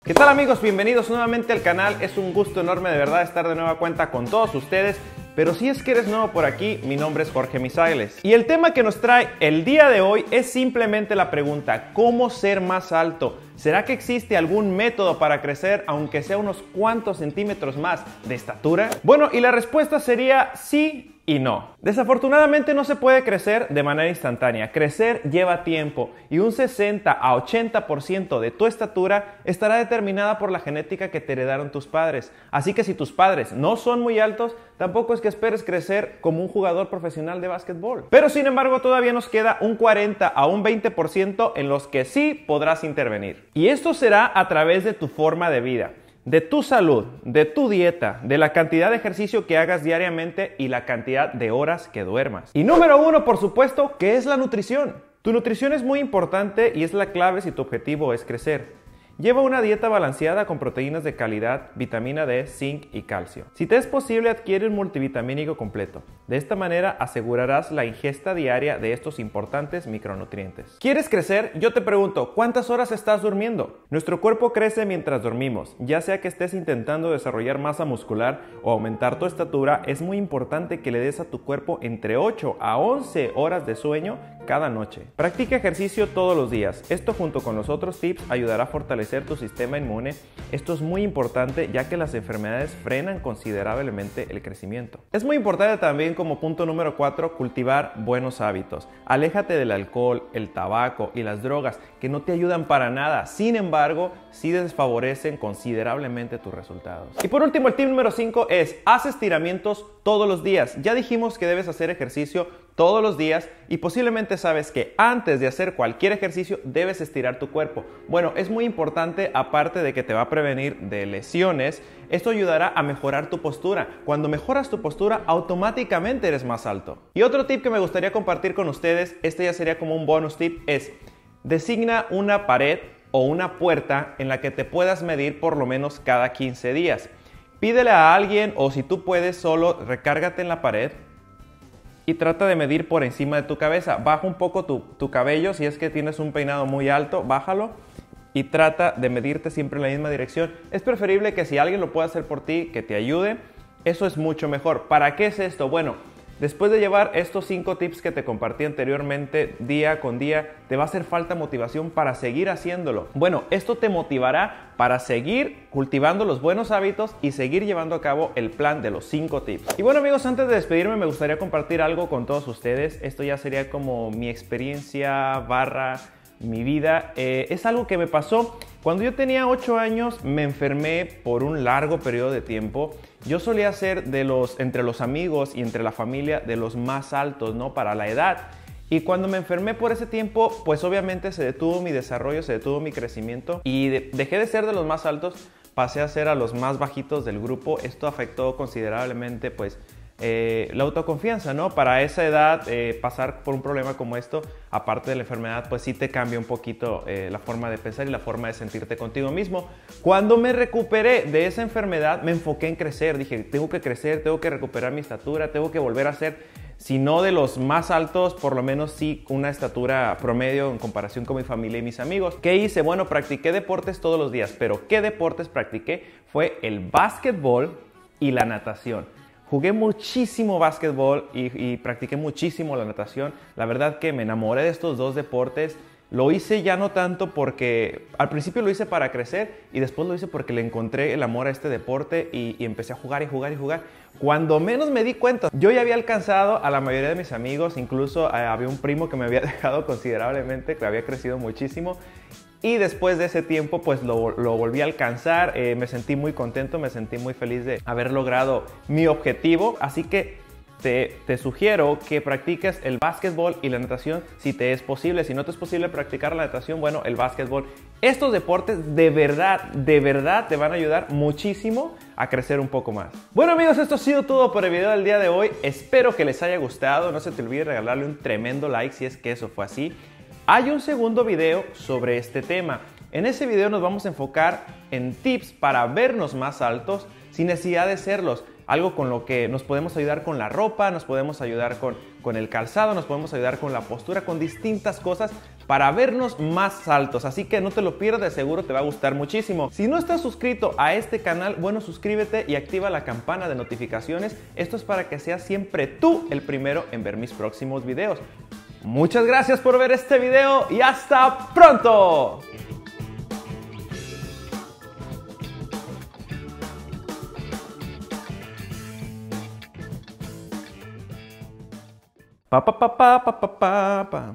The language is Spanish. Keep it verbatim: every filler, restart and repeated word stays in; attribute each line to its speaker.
Speaker 1: ¿Qué tal amigos? Bienvenidos nuevamente al canal. Es un gusto enorme de verdad estar de nueva cuenta con todos ustedes. Pero si es que eres nuevo por aquí, mi nombre es Jorge Misaeles. Y el tema que nos trae el día de hoy es simplemente la pregunta: ¿cómo ser más alto? ¿Será que existe algún método para crecer aunque sea unos cuantos centímetros más de estatura? Bueno, y la respuesta sería sí y no. Desafortunadamente no se puede crecer de manera instantánea. Crecer lleva tiempo y un sesenta a ochenta por ciento de tu estatura estará determinada por la genética que te heredaron tus padres. Así que si tus padres no son muy altos, tampoco es que esperes crecer como un jugador profesional de básquetbol. Pero sin embargo todavía nos queda un cuarenta a un veinte por ciento en los que sí podrás intervenir. Y esto será a través de tu forma de vida, de tu salud, de tu dieta, de la cantidad de ejercicio que hagas diariamente y la cantidad de horas que duermas. Y número uno, por supuesto, que es la nutrición. Tu nutrición es muy importante y es la clave si tu objetivo es crecer. Lleva una dieta balanceada con proteínas de calidad, vitamina D, zinc y calcio. Si te es posible, adquiere un multivitamínico completo. De esta manera asegurarás la ingesta diaria de estos importantes micronutrientes. ¿Quieres crecer? Yo te pregunto, ¿cuántas horas estás durmiendo? Nuestro cuerpo crece mientras dormimos. Ya sea que estés intentando desarrollar masa muscular o aumentar tu estatura, es muy importante que le des a tu cuerpo entre ocho a once horas de sueño cada noche. Practica ejercicio todos los días. Esto junto con los otros tips ayudará a fortalecer tu sistema inmune. Esto es muy importante ya que las enfermedades frenan considerablemente el crecimiento. Es muy importante también, como punto número cuatro, cultivar buenos hábitos. Aléjate del alcohol, el tabaco y las drogas que no te ayudan para nada. Sin embargo, sí desfavorecen considerablemente tus resultados. Y por último, el tip número cinco es: haz estiramientos todos los días. Ya dijimos que debes hacer ejercicio todos los días y posiblemente sabes que antes de hacer cualquier ejercicio debes estirar tu cuerpo. Bueno, es muy importante, aparte de que te va a prevenir de lesiones, esto ayudará a mejorar tu postura. Cuando mejoras tu postura, automáticamente eres más alto. Y otro tip que me gustaría compartir con ustedes, este ya sería como un bonus tip, es: designa una pared o una puerta en la que te puedas medir por lo menos cada quince días. Pídele a alguien, o si tú puedes solo, recárgate en la pared y trata de medir por encima de tu cabeza. Baja un poco tu, tu cabello, si es que tienes un peinado muy alto, bájalo y trata de medirte siempre en la misma dirección. Es preferible que si alguien lo puede hacer por ti, que te ayude. Eso es mucho mejor. ¿Para qué es esto? Bueno, después de llevar estos cinco tips que te compartí anteriormente, día con día, te va a hacer falta motivación para seguir haciéndolo. Bueno, esto te motivará para seguir cultivando los buenos hábitos y seguir llevando a cabo el plan de los cinco tips. Y bueno amigos, antes de despedirme me gustaría compartir algo con todos ustedes. Esto ya sería como mi experiencia barra mi vida. Eh, es algo que me pasó cuando yo tenía ocho años. Me enfermé por un largo periodo de tiempo. Yo solía ser de los, entre los amigos y entre la familia, de los más altos, ¿no? Para la edad. Y cuando me enfermé por ese tiempo, pues obviamente se detuvo mi desarrollo, se detuvo mi crecimiento y de, dejé de ser de los más altos, pasé a ser a los más bajitos del grupo. Esto afectó considerablemente pues eh, la autoconfianza, ¿no? Para esa edad eh, pasar por un problema como esto, aparte de la enfermedad, pues sí te cambia un poquito eh, la forma de pensar y la forma de sentirte contigo mismo. Cuando me recuperé de esa enfermedad, me enfoqué en crecer. Dije, tengo que crecer, tengo que recuperar mi estatura, tengo que volver a ser, si no de los más altos, por lo menos sí una estatura promedio en comparación con mi familia y mis amigos. ¿Qué hice? Bueno, practiqué deportes todos los días, pero ¿qué deportes practiqué? Fue el básquetbol y la natación. Jugué muchísimo básquetbol y, y practiqué muchísimo la natación. La verdad que me enamoré de estos dos deportes. Lo hice ya no tanto porque al principio lo hice para crecer y después lo hice porque le encontré el amor a este deporte y, y empecé a jugar y jugar y jugar. Cuando menos me di cuenta, yo ya había alcanzado a la mayoría de mis amigos. Incluso eh, había un primo que me había dejado considerablemente, que había crecido muchísimo. Y después de ese tiempo pues lo, lo volví a alcanzar. Eh, me sentí muy contento, me sentí muy feliz de haber logrado mi objetivo. Así que Te, te sugiero que practiques el básquetbol y la natación si te es posible. Si no te es posible practicar la natación, bueno, el básquetbol. Estos deportes de verdad, de verdad te van a ayudar muchísimo a crecer un poco más. Bueno amigos, esto ha sido todo por el video del día de hoy. Espero que les haya gustado. No se te olvide regalarle un tremendo like si es que eso fue así. Hay un segundo video sobre este tema. En ese video nos vamos a enfocar en tips para vernos más altos sin necesidad de serlos. algo con lo que nos podemos ayudar con la ropa, nos podemos ayudar con, con el calzado, nos podemos ayudar con la postura, con distintas cosas para vernos más altos. Así que no te lo pierdas, seguro te va a gustar muchísimo. Si no estás suscrito a este canal, bueno, suscríbete y activa la campana de notificaciones. Esto es para que seas siempre tú el primero en ver mis próximos videos. Muchas gracias por ver este video y hasta pronto. Pa pa pa pa pa pa pa.